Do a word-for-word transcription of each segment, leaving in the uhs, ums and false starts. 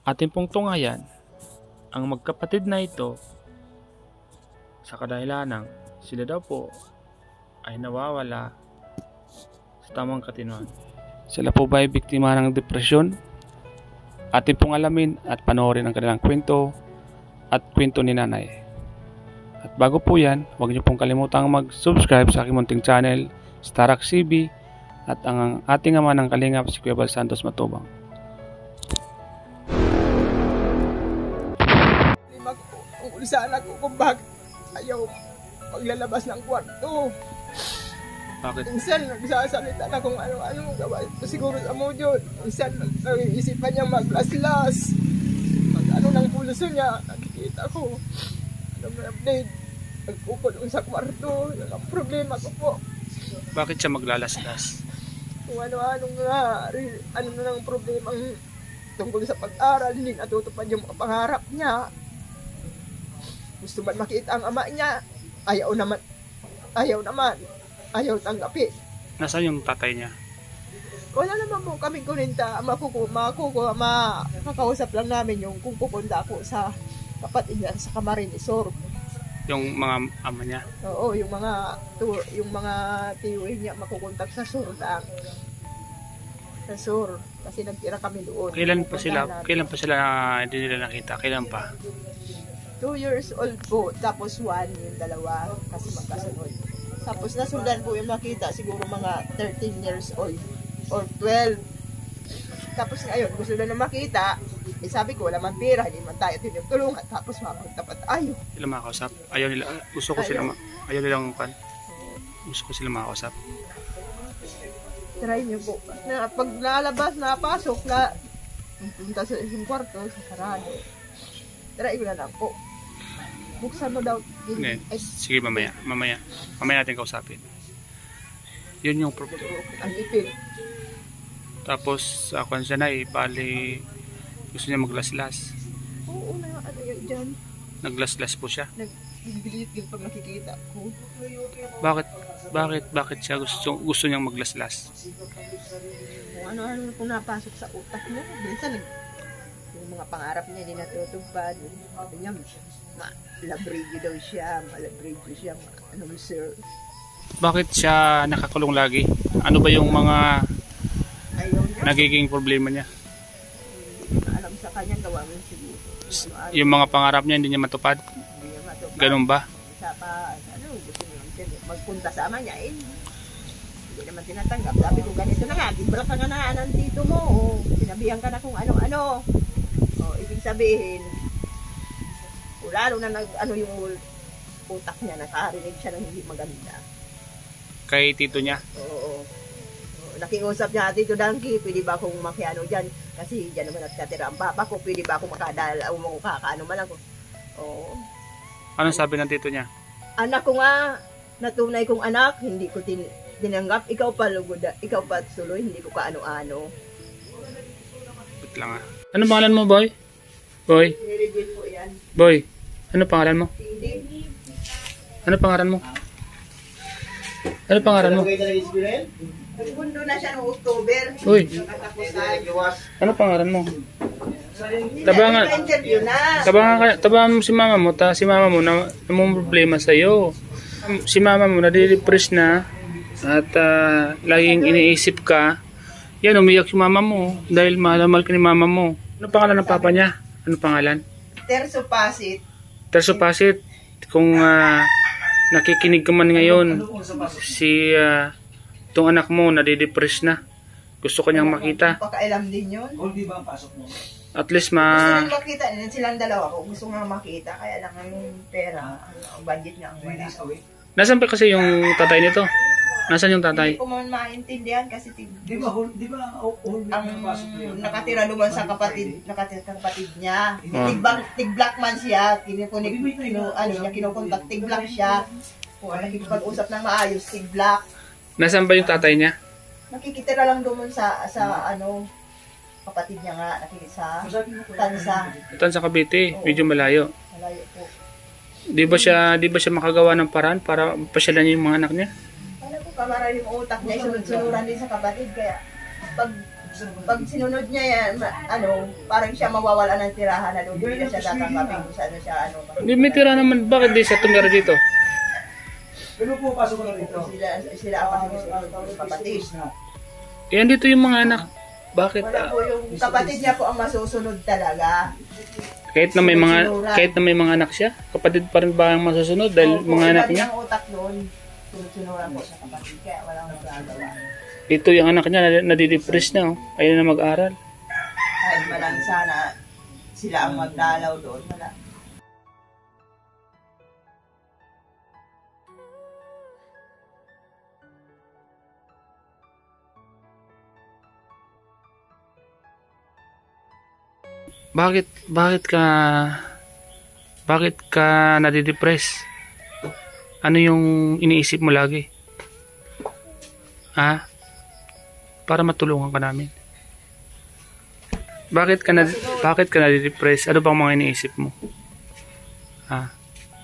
Atin pong tunghayan ang magkapatid na ito sa kadahilanang sila daw po ay nawawala sa tamang katinuan. Sila po ba ay biktima ng depresyon? Atin pong alamin at panoorin ang kanilang kwento at kwento ni nanay. At bago po yan, huwag niyo pong kalimutang mag-subscribe sa aking munting channel, Starak C B, at ang ating ama ng kalingap si Kuya Bal Santos Matubang. Kung sana ko kung bakit ayaw paglalabas ng kwarto. Bakit? Minsan nagsasalita na kung ano-ano gawa. Siguro sa mo yun. Minsan nag-iisipan niya maglaslas. Mag ano ng pulso niya. Nakikita ko. Ano may update. Nagpukulong sa kwarto. Yan ang problema ko po. Bakit siya maglalaslas? Kung ano-ano nga. Ano na ng problema tungkol sa pag-aral. Hindi natutupad yung mga pangarap niya. Gusto man makita ang ama niya, ayaw naman, ayaw naman, ayaw tanggapi. Nasaan yung tatay niya? Wala naman po kaming kuninta, makukuha, makukuha, makakausap lang namin yung kung pupunta ako sa kapatid niya sa Camarines Sur. Yung mga ama niya? Oo, yung mga, yung mga tiyoy niya makukontak sa Sur lang. Sa Sur, kasi nagtira kami doon. Kailan pa sila, namin. kailan pa sila uh, hindi nila nakita? Kailan pa? two years old po, tapos one, yung dalawa, kasi magkasunod. Tapos nasundan po yung makita, siguro mga thirteen years old, or twelve. Tapos ngayon, gusto na na makita, eh sabi ko, wala man pera, hindi man tayo tinutulungan, tapos mapagtapat tayo. Sila makakausap? Ayaw nila, gusto ko ayaw. sila, ayaw nilang kan? Gusto ko sila makakausap? Try niyo po. Na, pag nalabas, napasok, na, punta sa isang kwarto, sa sarado. Try ko na lang po. Buksan mo daw. Hindi. Sige, mamaya. Mamaya. Mamaya natin kausapin. Yun yung problema. Ang ipin. Tapos, ako uh, siya na eh. Bali, gusto niya maglaslas. Oo, na ano yun dyan. Naglaslas po siya. Nagbibilit yun pag nakikita ko. Bakit? Bakit? Bakit siya gusto, gusto niyang maglaslas? Kung ano-ano kung napasok sa utak niya. Minsan, yung mga pangarap niya hindi natutupad. Sabi niya, malabridyo daw siya, malabridyo siya, ano sir. Bakit siya nakakulong lagi? Ano ba yung mga nagiging problema niya? Hindi na alam sa kanya, gawa mo siguro. Ano, yung mga pangarap niya hindi niya matupad? Hindi niya matupad. Ganun ba? Isa pa, ano, gusto niya magpunta sa ama niya, eh. Hindi naman tinatanggap. Sabi ko, ganito na nga, gibrak ka nga na ng tito mo. O, sinabihan ka na kung ano-ano. O, ibig sabihin, o, lalo na nag, ano yung utak niya, nakarinig siya ng hindi maganda. Kay tito niya? Oo. O, nakiusap niya, Tito Dangki, pwede ba akong makiano dyan? Kasi dyan naman nagkatira ang papa ko, pwede ba akong makadala o makakaano man ako? Oo. Anong sabi ng tito niya? Anak ko nga, natunay kong anak, hindi ko tin tinanggap. Ikaw pa lugod, ikaw pa tuloy, hindi ko kaano-ano. Wait lang ah. Ano pangalan mo, boy? Boy? Nirigid po yan. Boy, ano pangalan mo? Hindi. Ano pangalan mo? Ano pangalan mo? Nagpundo na siya noong October. Uy. Nakatapusan. Ano pangalan mo? Tabangan. Interview na. Tabangan ka, tabangan mo si mama mo, ta si mama mo na namang problema sa iyo. Si mama mo nade-depress na at uh, laging iniisip ka. Yan, umiyak si mama mo dahil mahal mahal ka ni mama mo. Ano pangalan ng papa niya? Ano pangalan? Terso Pasit. Terso Pasit. Kung uh, nakikinig ka man ngayon, si uh, itong anak mo nade-depress na. Gusto ko niyang makita. Pakailam din yun. Hindi ba ang pasok mo? At least ma... Gusto nang makita din silang dalawa ko. Gusto nga makita. Kaya lang ang pera, ang budget nga ang wala. Nasaan pa kasi yung tatay nito? Nasaan yung tatay? Hindi ko man maintindihan kasi tig... Di ba, di ba, ang nakatira naman sa kapatid, nakatira sa kapatid niya. Oh. Tig-black, tig-black man siya. Kinukunik, kinu, ano niya, kinukontak, tig-black siya. Kung nakikipag-usap ng maayos, tig-black. Nasaan ba yung tatay niya? Nakikitira lang doon sa, sa ano, kapatid niya nga, nakikisa, Tansa. Tan sa Cavite, medyo malayo. Malayo po. Di ba siya, di ba siya makagawa ng paraan para pasyalan niya yung mga anak niya? Alam ko, kamara yung utak niya, sunod-sunuran din sa kapatid. Kaya, pag pag sinunod niya yan, ma- ano, parang siya mawawala ng tirahan na doon. Hindi na siya tatanggapin kung saan siya, ano. Hindi may tira naman. Bakit di siya tumira dito? Pero pumapasok ko na rito. Sila, sila ang masusunod ng kapatid. Yan dito yung mga anak. Bakit? Wala ah, po yung kapatid niya po ang masusunod talaga. kahit na may mga kahit na may mga anak siya, kapatid pa rin ba ang masusunod dahil Opo, mga iba anak din niya? ang utak doon. Sunod-sunuran po sa kapatid, kaya walang magagawa. Ito yung anak niya, nad- nadidepress na. Oh. Ayaw na mag-aral. Kahit malang sana sila ang magdalaw doon. Wala. Bakit bakit ka bakit ka nadidepress? Ano yung iniisip mo lagi? Ha? Para matulungan ka namin. Bakit ka na bakit ka nadidepress? Ano bang mga iniisip mo? Ha?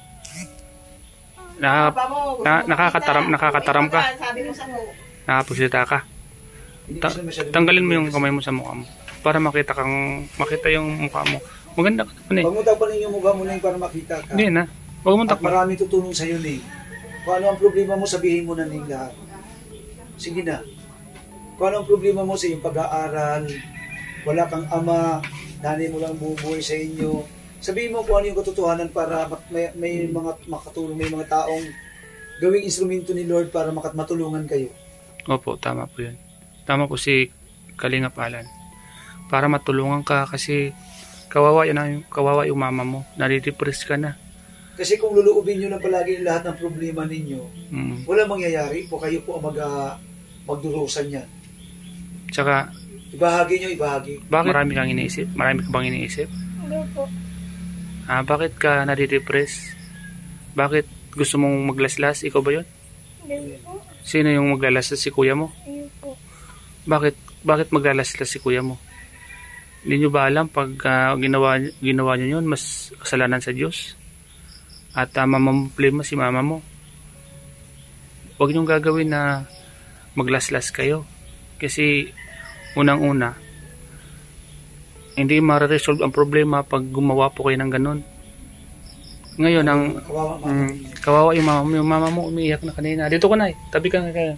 Na, Papa mo, gusto na, mo nakakataram makita. nakakataram ka. Sabi mo sa mo. Nakapagsalita ka. Ta- tanggalin mo yung kamay mo sa mukha mo para makita kang makita yung mukha mo. Maganda ka naman eh. Huwag mo takpan yung mukha mo na para makita ka. Hindi na. Huwag mo At takpan. maraming tutulong sa'yo, Ning. Kung ano ang problema mo, sabihin mo na, Ning, lahat. Sige na. Kung ano ang problema mo sa iyong pag-aaral, wala kang ama, nanay mo lang bubuhay sa inyo, sabihin mo kung ano yung katotohanan para mak- may, may mga makatulong, may mga taong gawing instrumento ni Lord para makat matulungan kayo. Opo, tama po yun. Tama po si Kalinga Palan. Para matulungan ka kasi kawawa, yan ang, kawawa yung mama mo. Nadidepress ka na. Kasi kung luluubin nyo na palagi lahat ng problema ninyo, Mm. wala mangyayari po, kayo po ang mag, uh, magdurusan yan. Tsaka, Ibahagi nyo, ibahagi. bakit marami kang iniisip? Marami ka bang iniisip? Hindi po. Ah, bakit ka nadidepress? Bakit gusto mong maglaslas? Ikaw ba yun? Hindi po. Sino yung maglalaslas? Si kuya mo? Hindi po. Bakit bakit maglalaslas si kuya mo? Hindi nyo ba alam pag ah, ginawa, ginawa nyo yun, mas kasalanan sa Diyos? At uh, mamamplema si mama mo. Huwag nyo gagawin na maglaslas kayo. Kasi unang-una, hindi ma-resolve ang problema pag gumawa po kayo ng ganun. Ngayon, ang Kawawa, mama. mm, kawawa yung mama mo. Yung mama mo umiiyak na kanina. Dito ka na eh. Tabi ka na kaya.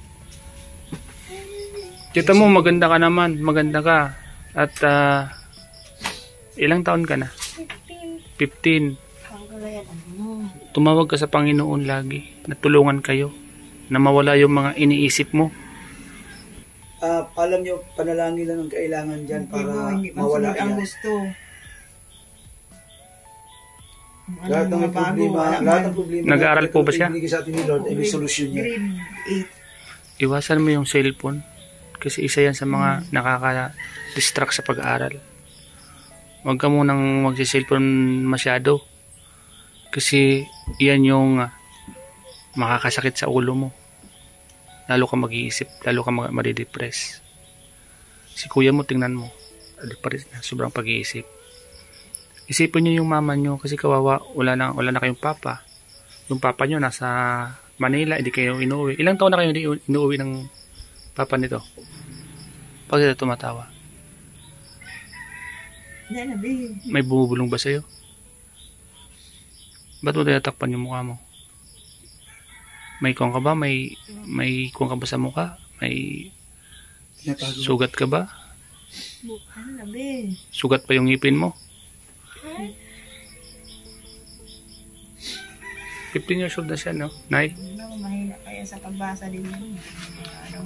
Kita mo, maganda ka naman. Maganda ka. At ah, ilang taon ka na? fifteen. fifteen. Ang galayan ano. Tumawag ka sa Panginoon lagi. Natulungan kayo. Na mawala yung mga iniisip mo. Ah, alam nyo, panalangin lang ang kailangan dyan para Hindi po, hindi mawala masunod ang yan. gusto. Ang Lahat ng mga bago, problema, wala lahat man. ng problema Nag-aaral po ba siya? Ibigay sa atin ni Lord, ay may solusyon niya. Grade eight. Iwasan mo yung cellphone. Kasi isa yan sa mga nakaka-distract sa pag-aaral. Huwag ka munang magsi-cellphone masyado. Kasi yan yung ah, makakasakit sa ulo mo. Lalo ka mag-iisip, lalo ka mag- madidepress. Si kuya mo, tingnan mo. Depress na, sobrang pag-iisip. Isipin nyo yung mama nyo kasi kawawa, wala na, wala na kayong papa. Yung papa nyo nasa Manila, hindi kayo inuwi. Ilang taon na kayo hindi inuwi ng papa nito? Pag sila tumatawa. Yan na, babe. May bumubulong ba sa'yo? Ba't mo tinatakpan yung mukha mo? May kuwang ka ba? May, may kuwang ka ba sa mukha? May Tinatago. sugat ka ba? Ano na, babe? Sugat pa yung ngipin mo? fifteen years old na siya, no? Nay? Ano, mahina kaya sa pagbasa din yan. Ano?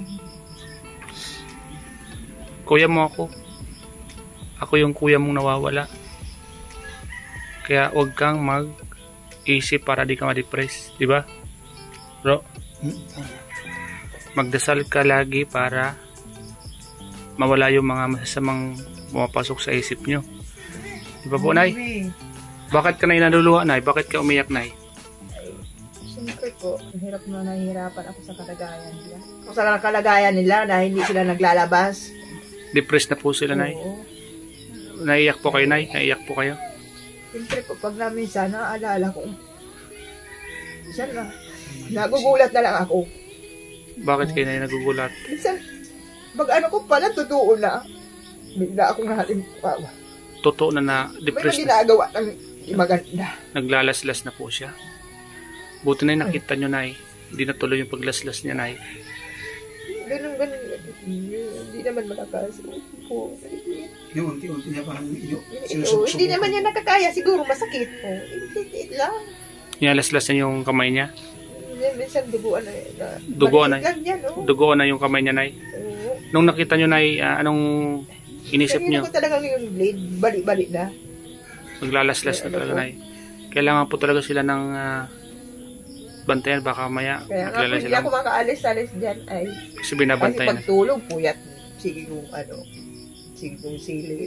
Kuya mo ako. Ako yung kuya mong nawawala. Kaya huwag kang mag-isip para di ka ma-depress. Di ba? Bro, Hmm, tama. magdasal ka lagi para mawala yung mga masasamang pumapasok sa isip nyo. Di ba po, Nay? Babe. Bakit ka na inaluluha, Nay? Bakit ka umiyak, Nay? Siyempre po, hirap na nahihirapan ako sa kalagayan nila. Sa kalagayan nila na hindi sila naglalabas. Depressed na po sila, Nay. Oo. Naiyak po kayo, Nay? Naiyak po kayo? Siyempre po, pag namin sana, naalala ko. Minsan na, nagugulat na lang ako. Bakit kayo, Nay, nagugulat? Minsan, pag ano ko pala, totoo na. bigla akong halimbawa. Totoo na na May depressed na. ginagawa ng di maganda. Naglalaslas na po siya. Buti na nakita nyo, Nay. Hindi natuloy yung paglaslas niya, Nay. Ganun, ganun. Hindi naman makakasuko po. Yung unti-unti niya parang ino, Ito, sinusubok. hindi naman niya nakakaya. Siguro masakit. Oh, hindi lang. Nilalaslas niya yung kamay niya. Yan, minsan duguan na. na Duguan na. maliit lang yan, oh. Dugo na yung kamay niya, Nay. Oo. Nung nakita nyo, Nay, ah, anong inisip Kanina nyo? ko talagang yung blade, balik-balik na. Maglalaslas na Ano talaga, po? Nay. Kailangan po talaga sila ng ah, bantayan. Baka maya Kaya nga po, maglalas hindi sila. ako makaalis-alis dyan ay Kasi kasi binabantayan. pagtulog, puyat. Sige kung ano, sige kung silid.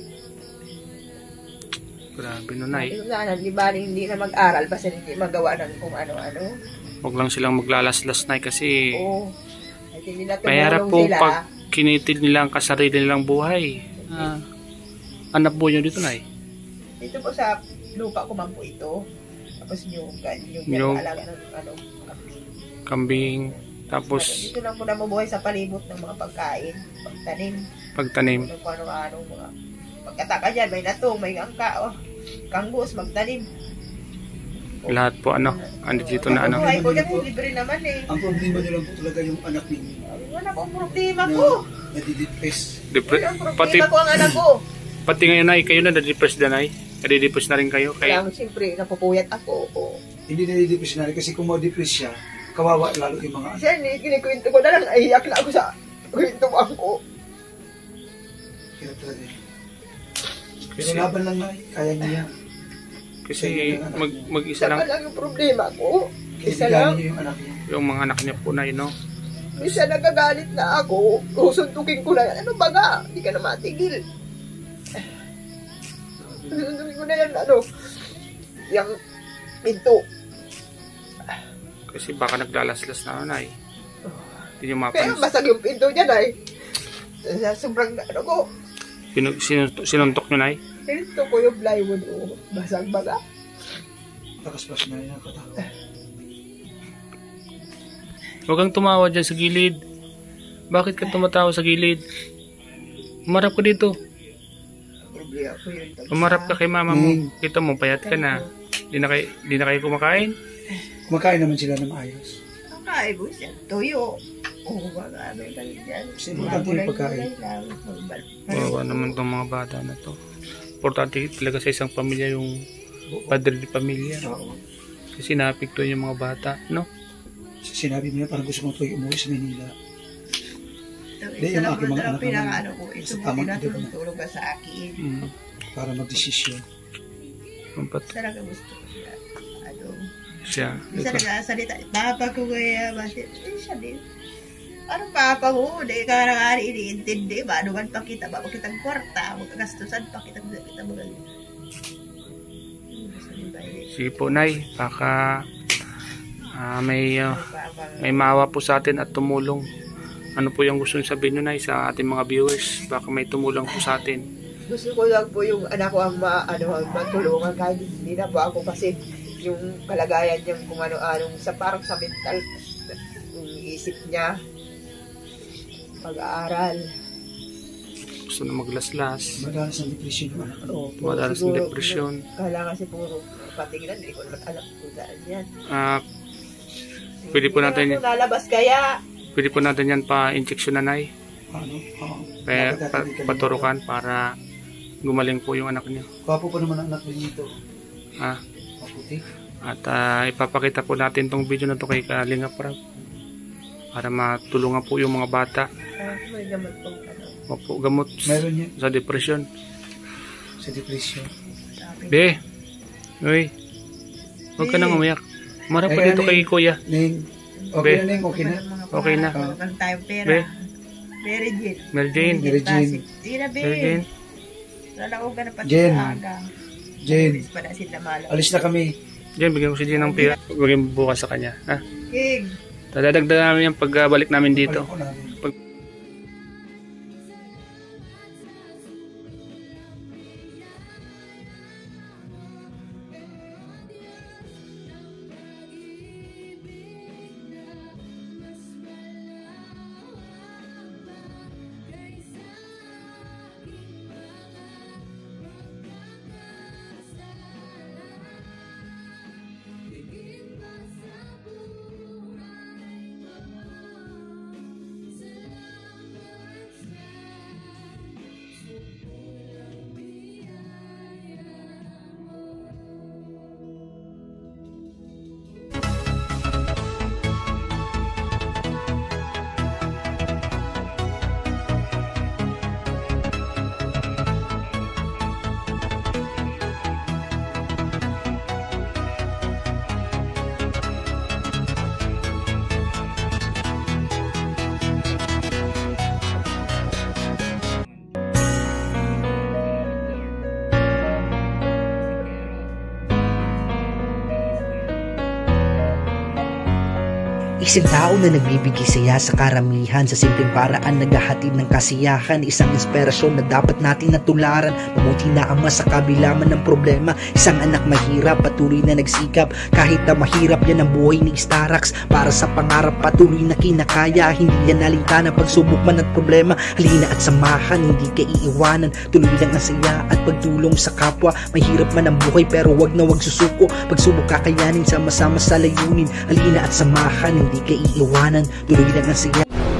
Grabe no, Nay. Sabi ko sana, di ba hindi na mag-aral basta hindi magawa ng kung ano-ano. Huwag lang silang maglalaslas, Nay, kasi Oo. At hindi na mahirap tumulong po sila. pag kinitil nila ang kasarili nilang buhay. Ah, anak po nyo dito, Nay. Dito po sa lupa ko man po ito. Tapos yung, yung, yung Yung- alaga ng ano. Kambing. Tapos Dito lang po na mabuhay sa palibot ng mga pagkain, pagtanim, pagtanim. kung ano-ano mga pagkataka dyan, may natong, may angka, oh, kanggus, magtanim. Lahat po ano, ano dito na ano. Buhay ko kasi libre naman eh. Ang problema niyo lang po talaga yung anak ninyo Wala akong problema na ko. nadidepress. Depre- Wala akong pati, problema ko ang anak ko. pati ngayon, Nay, kayo na na-depress na, Nay. Nadidepress na rin kayo. Kaya Kaya, siyempre, napupuyat ako. Oh. Hindi nadidepress na rin kasi kung ma-depress siya, kawawa lalo yung mga anak. Siya, ni kinikwento ko na lang, naiyak na ako sa kwento ko. Kaya talaga. Pero laban lang na, kaya niya. kasi mag, mag-isa Isa lang lang yung problema ko. Isa Kaibigan lang. niyo yung anak niya. yung mga anak niya po, Nay, no? Minsan nagagalit na ako. Susuntukin ko na yan. Ano ba nga? Hindi ka na matigil. Susuntukin ko na yan, ano, yung pinto. Kasi baka naglalaslas na, Nay. Hindi nyo Kaya mapansin. basag yung pinto dyan ay. Sa sobrang ano ko. Pinu- sinuntok, sinuntok nyo, Nay. Pinto ko yung plywood. Oh, basag baga. Takaspas na yan. Katawa. Huwag kang tumawa dyan sa gilid. Bakit ka tumatawa sa gilid? Umarap ka dito. Problema ko yun. Umarap ka kay mama mo. Hmm. Kita mo, payat ka na. Di na, kayo, di na kayo kumakain. Kumakain naman sila ng maayos. Kakain ko siya. Tuyo. Oo, mga ano lang dyan. Kasi importante yung pagkain. Wawa naman tong mga bata na to. Importante talaga sa isang pamilya yung padre de pamilya. Oo. Kasi naapekto yung mga bata, no? Sinabi mo yan, parang gusto kong tuloy umuwi sa Manila. Hindi, Ito yung lang aking mga ang anak pinakaano naman, ko. Ito sa po tamang tinatulong-tulong ka sa akin. Mm. Para magdesisyon. Ang pat Talaga gusto ko siya. Ano, siya. isa nagsasalita, papa ko kaya, bakit? Eh, siya din. Ano papa ko? Di ka na nga iniintindi. Ba, ano man pa kita? Ba, kitang kwarta? Magkagastusan pa kita. Kita mo lang. Sige po, Nay. Baka ah, may ah, may maawa po sa atin at tumulong. Ano po yung gusto nyo sabihin nyo, Nay, sa ating mga viewers? Baka may tumulong po sa atin. Gusto ko lang po yung anak ko ang ma, ano, ang matulungan kahit hindi na po ako kasi yung kalagayan niya kung ano-anong sa parang sa mental yung isip niya pag-aaral. Gusto na maglaslas. Madalas ng depression yung anak. Oo, Madalas ng siguro, depresyon. Kailangan siguro patingnan, hindi ko naman alam kung saan yan. Ah, Pwede po natin- Hindi naman po lalabas kaya. pwede po natin yan pa-injection na, Nay. Ano? Oo. Pa, Dapat pa, natin kanina. paturukan para gumaling po yung anak niyo. Gwapo pa naman ang anak din dito. Ah, Maputi. at ah, ipapakita po natin tong video na to kay Kalinga Prab para matulungan po yung mga bata. Ah, may gamot po ano. Opo, gamot Meron niya sa depression. sa depression. Sabi. Be, uy, huwag ka nang umiyak. Marap pa Ayan, dito kay eh. Kuya. Ning, okay Be. na Ning, okay na. Okay na. Ang tayo pera. Be. Mary Jane. Mary Jane. Mary Jane. Hindi na, be. Mary Jane. Lalakaw ka na pati Jane. sa aga. Jane, Alis pa na sila malo. alis na kami. Jane, bigyan ko si Jane ng pira. Bigyan mo bukas sa kanya. Ha? King. Dadagdag namin yan pagbalik namin dito. Balik ko namin. Isang tao na nagbibigay saya sa karamihan, sa simpleng paraan naghahatid ng kasiyahan. Isang inspirasyon na dapat natin natularan. Mabuti na ama sa kabila man ng problema. Isang anak mahirap, patuloy na nagsikap. Kahit na mahirap yan ang buhay ni Starax. Para sa pangarap patuloy na kinakaya. Hindi yan nalinta ng pagsubok man at problema. Halina at samahan, hindi ka iiwanan. Tuloy lang ang saya at pagtulong sa kapwa. Mahirap man ang buhay pero wag na wag susuko. Pagsubok kakayanin, sama-sama sa layunin. Halina at samahan, hindi ka iiwanan. Tuloy lang ang saya.